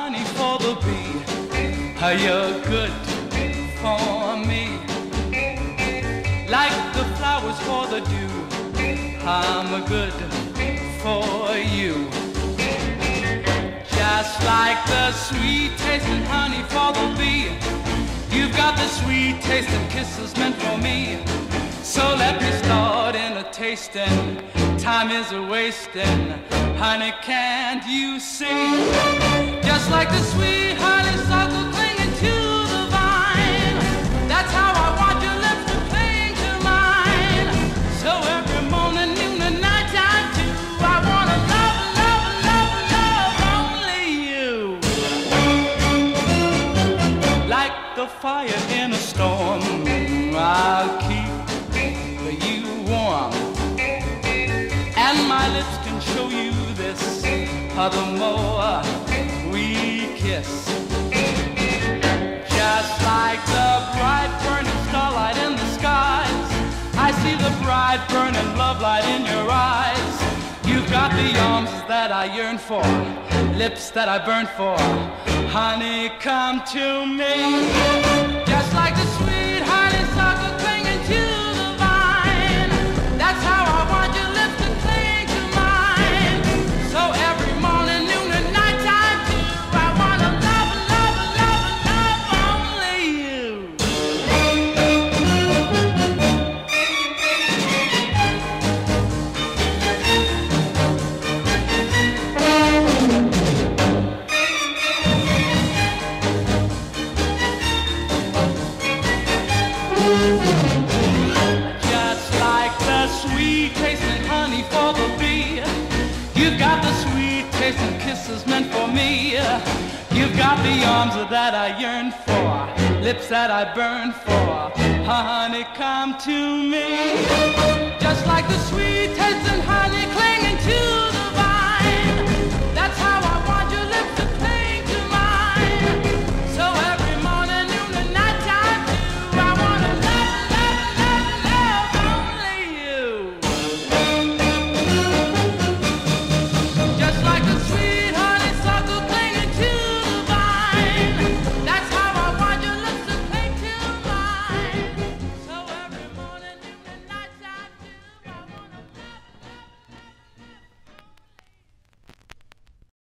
honey for the bee. You're good for me. Like the flowers for the dew, I'm good for you. Just like the sweet tasting honey for the bee, you've got the sweet tasting kisses meant for me. So let me start in a tasting. Time is a wasting. Honey, can't you see? Just like the sweet honeysuckle clinging to the vine, that's how I want your lips to cling to mine. So every morning, noon, and night time too, I wanna love, love, love, love only you. Like the fire in a storm, I'll keep you warm, and my lips can show you this. The more we kiss, just like the bright burning starlight in the skies, I see the bright burning love light in your eyes. You've got the arms that I yearn for, lips that I burn for. Honey, come to me, just like the sweet honeysuckle clinging to the vine. That's how I want your lips to cling to mine. So every morning, noon, and night time too, I wanna love, love, love, love only you. Just like the sweet tasting honey for the bee, you've got the sweet tasting kisses meant for me. You've got the arms that I yearn for, lips that I burn for. Honey, come to me, just like the sweet tasting honey clinging to